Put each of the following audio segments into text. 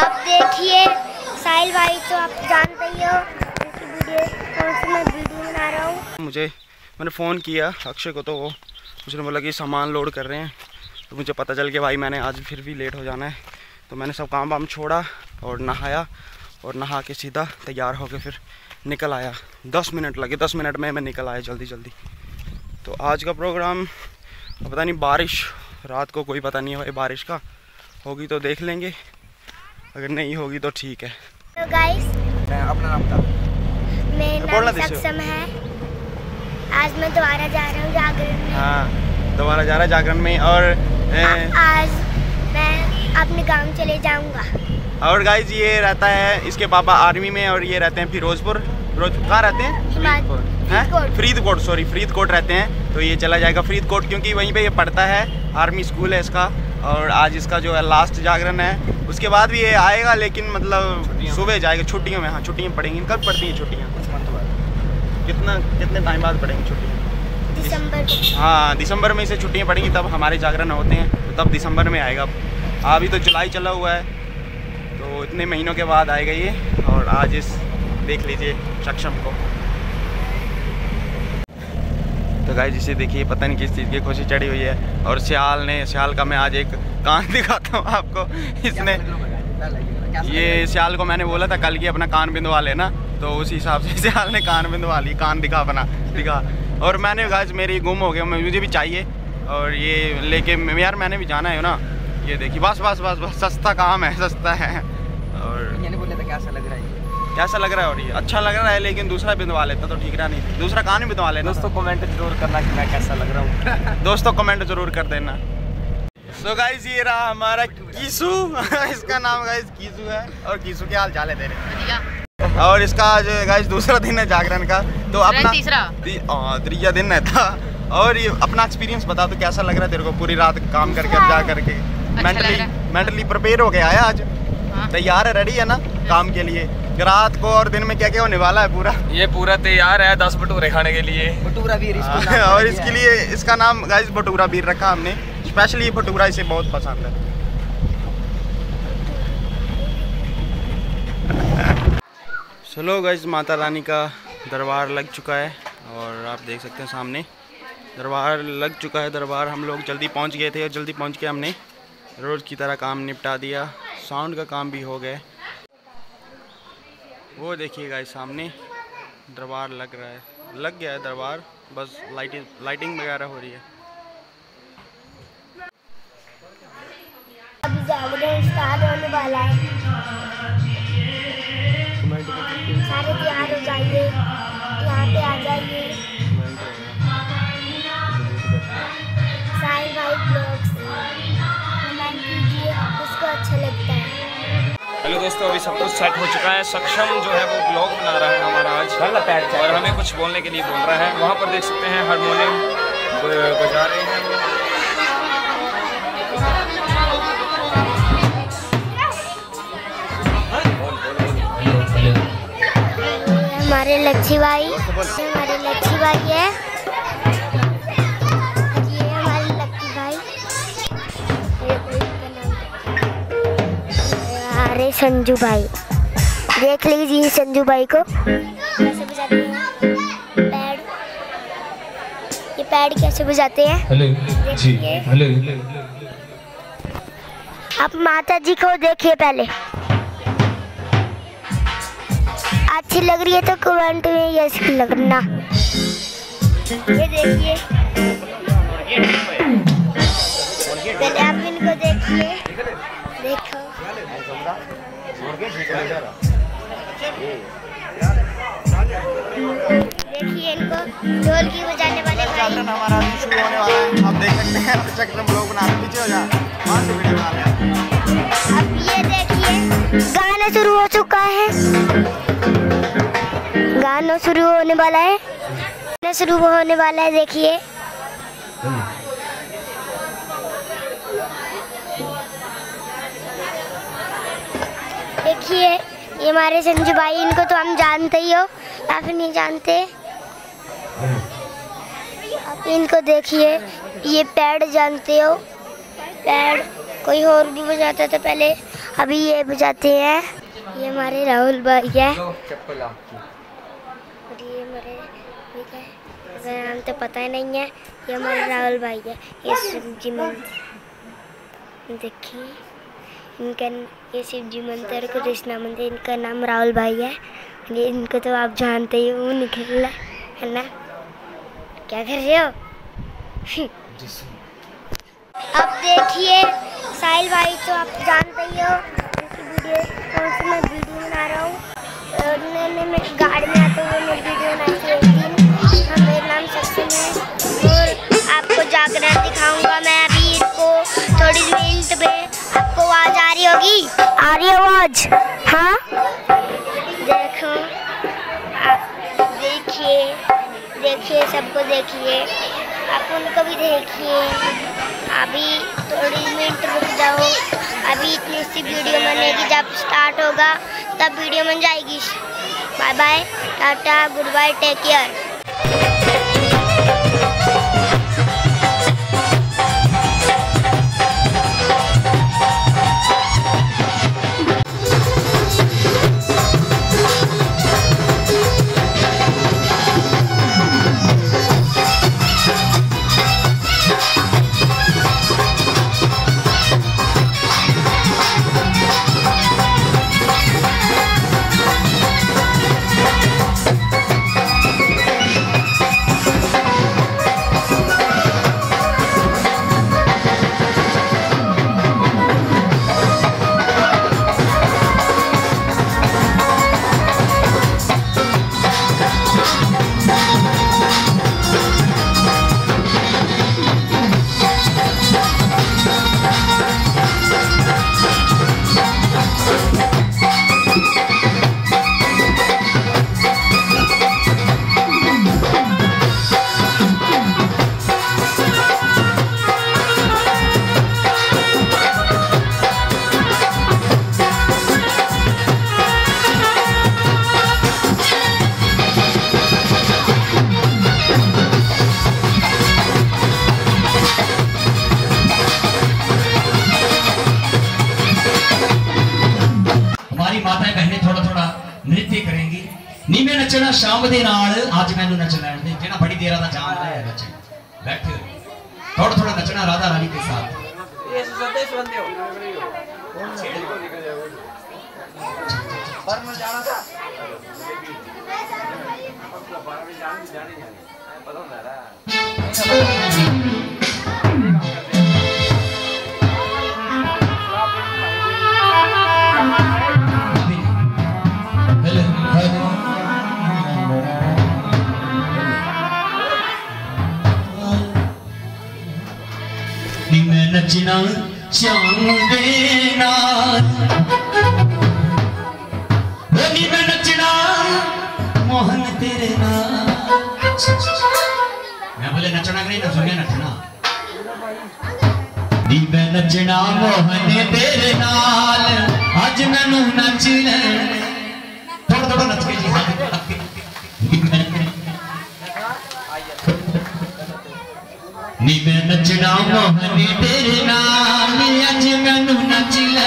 अब देखिए साहिल भाई तो आप जानते ही हो वीडियो कौन सी मैं वीडियो बना रहा हूँ। मैंने फ़ोन किया अक्षय को, तो वो उसने बोला कि सामान लोड कर रहे हैं। तो मुझे पता चल गया भाई मैंने आज फिर भी लेट हो जाना है। तो मैंने सब काम वाम छोड़ा और नहाया और नहा के सीधा तैयार होकर फिर निकल आया। 10 मिनट लगे, 10 मिनट में मैं निकल आया जल्दी जल्दी। तो आज का प्रोग्राम पता नहीं, बारिश रात को कोई पता नहीं है भाई, बारिश का होगी तो देख लेंगे, अगर नहीं होगी तो ठीक है। तो गाइस अपना नाम था मेरा नाम सक्षम है। आज मैं दोबारा जा रहा हूँ जागरण में। हाँ, दोबारा जा रहा है जागरण में। और आज मैं अपने गांव चले जाऊंगा। और गाइस ये रहता है, इसके पापा आर्मी में और ये रहते हैं फिरोजपुर। कहाँ रहते हैं? फरीदकोट रहते हैं। तो ये चला जाएगा फरीदकोट, क्योंकि वहीं पे ये पढ़ता है, आर्मी स्कूल है इसका। और आज इसका जो है लास्ट जागरण है। उसके बाद भी ये आएगा, लेकिन मतलब सुबह जाएगा छुट्टियों में। हाँ, छुट्टियाँ पड़ेंगी। कब पड़ती हैं छुट्टियाँ? कितने टाइम बाद पड़ेंगी छुट्टियाँ? दिसंबर। हाँ, दिसंबर में इसे छुट्टियाँ पड़ेंगी, तब हमारे जागरण होते हैं, तो तब दिसंबर में आएगा। अभी तो जुलाई चला हुआ है, तो इतने महीनों के बाद आएगा ये। और आज इस देख लीजिए सक्षम को। तो गाइस इसे देखिए, पता नहीं किस चीज़ की खुशी चढ़ी हुई है। और सियाल का मैं आज एक कान दिखाता हूँ आपको। इसने ये सियाल को मैंने बोला था कल की अपना कान बिंदवा लेना, तो उसी हिसाब से सियाल ने कान बिंदवा ली। कान दिखा अपना, दिखा। और मैंने गाइस मेरी गुम हो गया, मुझे भी चाहिए। और ये लेके यार मैंने भी जाना है ना। ये देखिए, बस सस्ता काम है, सस्ता है। और मैंने बोला था कैसा लग रहा है? कैसा लग रहा है? और ये अच्छा लग रहा है, लेकिन दूसरा बिंदवा लेता तो ठीक रहा। नहीं, दूसरा कान भी बिंदवा लेना। दोस्तों कमेंट जरूर करना कि मैं कैसा लग रहा हूँ। दोस्तों कमेंट जरूर कर देना। सो गाइस ये रहा हमारा कीसू। इसका नाम गाइस कीसू है। और कीसू के हाल चाल है तेरे? और इसका आज गाइस दूसरा दिन है जागरण का, तो अपना तीसरा दिन है था। और ये अपना एक्सपीरियंस बता, तो कैसा लग रहा है तेरे को पूरी रात काम करके जा करके? मेंटली प्रिपेयर हो गया है आज? तैयार है, रेडी है ना काम के लिए? रात को और दिन में क्या क्या होने वाला है पूरा? ये पूरा तैयार है 10 भटूरे खाने के लिए। भटूरा वीर और इसके लिए इसका नाम गाइस भटूरा वीर रखा हमने। स्पेशली ये भटूरा इसे बहुत पसंद है। चलो गाइस, माता रानी का दरबार लग चुका है और आप देख सकते हैं सामने दरबार लग चुका है। दरबार हम लोग जल्दी पहुंच गए थे और जल्दी पहुंच के हमने रोज़ की तरह काम निपटा दिया। साउंड का काम भी हो गया। वो देखिए गाइस सामने दरबार लग रहा है, लग गया है दरबार, बस लाइटिंग वगैरह हो रही है। अभी जागरण स्टार्ट होने वाला है। सारे तैयार हो जाइए, यहाँ पे आ जाइए। साहिल भाई ब्लॉग्स कमेंट कीजिए, उसको अच्छा लगता है। हेलो दोस्तों, अभी सब कुछ सेट हो चुका है। सक्षम जो है वो ब्लॉग बना रहा है हमारा आज, और हमें कुछ बोलने के लिए बोल रहा है। वहाँ पर देख सकते हैं हारमोनियम बजा रहे हैं। हमारे लच्छी भाई है। ये हमारे लक्की भाई। अरे संजू भाई, देख लीजिए संजू भाई को कैसे बजाते हैं पैड। ये पैड कैसे बजाते हैं? हेलो जी, हेलो। आप माता जी को देखिए पहले। अच्छी लग रही है तो कमेंट में यस लगना। ये देखिए, पहले आप इनको देखिए, देखो देखिए इनको ढोलकी बजाने वाले भाई। हमारा अभी शुरू होने वाला है, आप देख सकते हैं। चक्रम लोग बना रहे, पीछे हो जा, वहाँ से वीडियो बना रहे हैं। अब ये देखिए गाना शुरू हो चुका है, गाना शुरू होने वाला है, गाना शुरू होने वाला है। देखिए देखिए ये हमारे संजू भाई, इनको तो हम जानते ही हो या फिर नहीं जानते। अब इनको देखिए, ये पैड जानते हो, पैड कोई और भी बजाता था पहले, अभी ये बजाते हैं। ये हमारे राहुल भाई है और ये हमारे ठीक है, नाम तो पता ही नहीं है। ये हमारे राहुल भाई है। ये शिवजी मंदिर देखिए, इनका ये शिवजी मंदिर कृष्णा मंदिर, इनका नाम राहुल भाई है। ये इनको तो आप जानते ही हो, निकल रहा है ना। क्या कर रहे हो? अब देखिए साहिल भाई, तो आप जानते ही हो उनकी वीडियो, कौन सी मैं वीडियो बना रहा हूँ। उन्होंने मैं गाड़ी में आते हुए मैं वीडियो बनाई थी एक दिन। मेरा नाम सक्षम है और आपको जागरण दिखाऊंगा मैं अभी। इसको थोड़ी मिनट में आपको आवाज़ आ रही होगी, आ रही है आवाज़? हाँ देखो, देखिए देखिए, सबको देखिए, आप उनको भी देखिए। अभी थोड़ी मिनट रुक जाओ, अभी इतनी सी वीडियो बनेगी, जब स्टार्ट होगा तब वीडियो बन जाएगी। Bye bye, tata, goodbye, take care. नी मैं नचना शाम दे नाल, अज मैनू नच लैण दे, जेड़ा बड़ी देर दा जाम है नच बैठ थोड़ा थोड़ा नचना राधा रानी के साथ। ये सदे सुनदे हो पर में जाना था पता होता है नचना श्याम दे नाल, नी मैं नचना मोहन तेरे नाल। मैं बोले नचना नहीं ना सुनिए नचना। नी मैं नचना मोहन तेरे नाल, अज मैनू नच ले। थोड़ा थोड़ा नच के जी हाथ नी मैं नचना मोहन तेरे नाल, अज मैनू नच ले।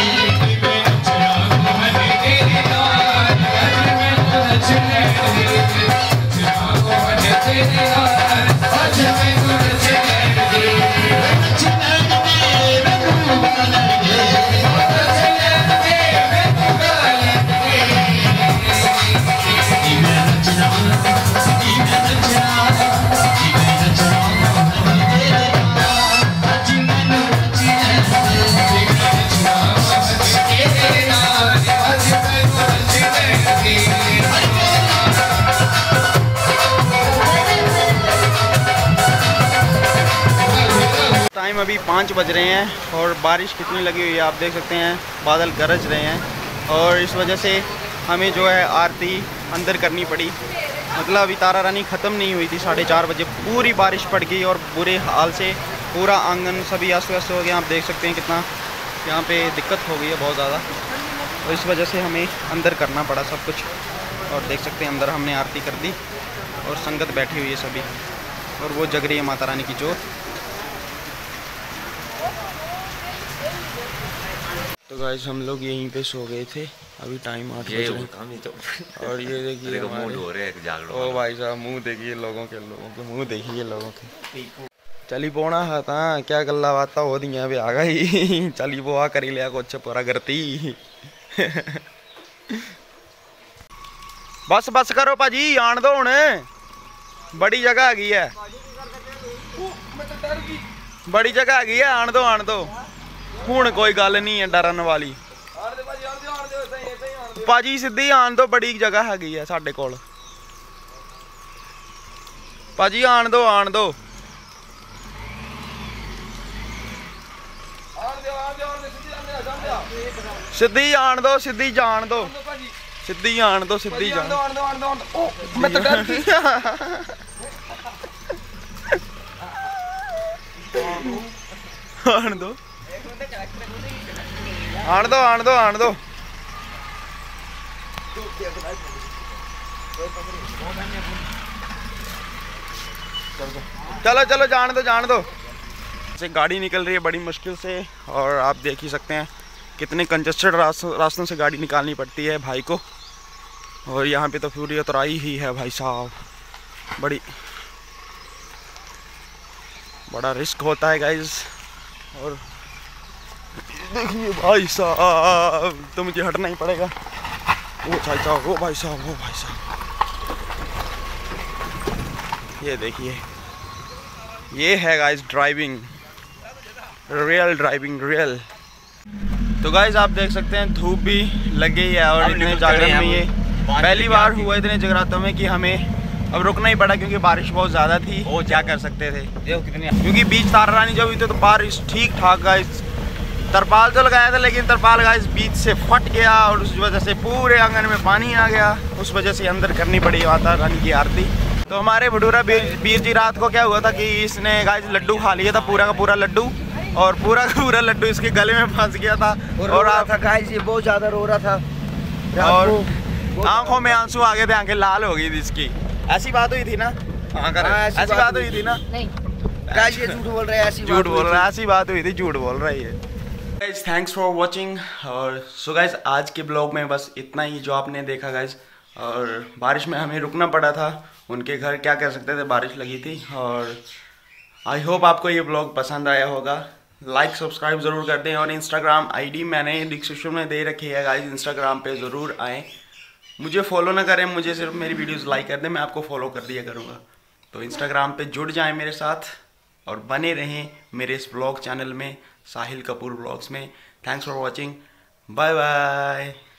टाइम अभी 5 बज रहे हैं और बारिश कितनी लगी हुई है आप देख सकते हैं, बादल गरज रहे हैं और इस वजह से हमें जो है आरती अंदर करनी पड़ी। मतलब अभी तारा रानी ख़त्म नहीं हुई थी, 4:30 बजे पूरी बारिश पड़ गई और बुरे हाल से पूरा आंगन सभी अस्त व्यस्त हो गया। आप देख सकते हैं कितना यहाँ पे दिक्कत हो गई है बहुत ज़्यादा, और इस वजह से हमें अंदर करना पड़ा सब कुछ। और देख सकते हैं अंदर हमने आरती कर दी और संगत बैठी हुई है सभी, और वो जग रही है माता रानी की जोत। तो गाइस हम लोग यहीं पे सो गए थे, अभी टाइम 8 बजे और ये देखिए ओ भाई साहब मुंह देखिए लोगों के मुंह देखिए लोगों के। चली पोना हा ता क्या गल्ला बात हो दियां भी आ गई चली पोआ करी लिया कुछ पूरा करती बस बस करो भाजी आन दो हुण बड़ी जगह हैगी है बड़ी जगह हैगी है आन दो हुण कोई गल नहीं है डरन वाली भाजी सीधी आन दो बड़ी जगह हैगी है साडे कोल भाजी आन दो सीधी आन दो सीधी जान दो सीधी आन दो सीधी जान दो मैं तो डर गई आन दो चलो चलो जान दो से गाड़ी निकल रही है बड़ी मुश्किल से और आप देख ही सकते हैं कितने कंजेस्टेड रास्तों से गाड़ी निकालनी पड़ती है भाई को। और यहाँ पे तो पूरी उतराई ही है भाई साहब, बड़ा रिस्क होता है गाइस। और देखिए भाई साहब तो मुझे हटना ही पड़ेगा। ओ भाई साहब ये देखिए ये है गाइस ड्राइविंग रियल। तो गाइस आप देख सकते हैं धूप भी लग गई है और इतने जागरण में ये पहली बार हुआ इतने जगरातों में कि हमें अब रुकना ही पड़ा क्योंकि बारिश बहुत ज़्यादा थी। वो क्या कर सकते थे क्योंकि बीच तारा रानी जब हुई थी तो बारिश ठीक ठाक गाइस। तरपाल तो लगाया था लेकिन तरपाल गाइस बीच से फट गया और उस वजह से पूरे आंगन में पानी आ गया। उस वजह से अंदर करनी पड़ी माता रानी की आरती। तो हमारे भटूरा वीर जी रात को क्या हुआ था कि इसने गाइस लड्डू खा लिया था पूरा का पूरा लड्डू और पूरा का पूरा लड्डू इसके गले में फंस गया था और था गाइस ये बहुत ज़्यादा रो रहा था और आंखों में आंसू आ गए थे, आंखें लाल हो गई थी इसकी। ऐसी बात हुई थी ना? ऐसी बात हुई थी ना? नहीं गाइस ये झूठ बोल रहा है, ऐसी बात हुई थी, झूठ बोल रही है। Guys thanks for watching. और सो गाइस आज के ब्लॉग में बस इतना ही जो आपने देखा गाइस। और बारिश में हमें रुकना पड़ा था, उनके घर क्या कर सकते थे, बारिश लगी थी। और आई होप आपको ये ब्लॉग पसंद आया होगा। लाइक सब्सक्राइब ज़रूर कर दें और इंस्टाग्राम आईडी मैंने डिस्क्रिप्शन में दे रखी है गाइस, इंस्टाग्राम पे ज़रूर आएँ। मुझे फॉलो ना करें, मुझे सिर्फ मेरी वीडियोस लाइक कर दें, मैं आपको फॉलो कर दिया करूँगा। तो इंस्टाग्राम पे जुड़ जाएं मेरे साथ और बने रहें मेरे इस ब्लॉग चैनल में, साहिल कपूर ब्लॉग्स में। Thanks for watching, bye bye.